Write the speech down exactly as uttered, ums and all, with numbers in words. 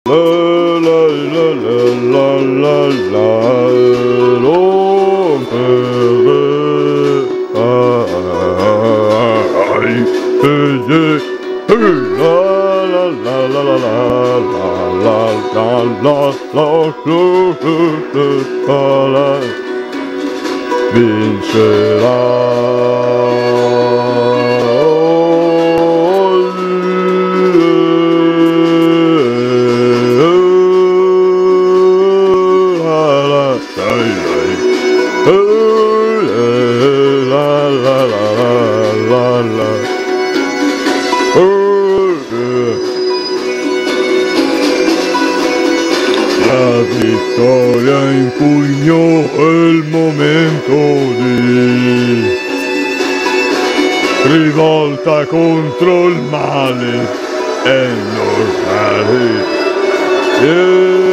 La la la la la la la vincerà. La vittoria in pugno è il momento di rivolta contro il male, è normale. Yeah.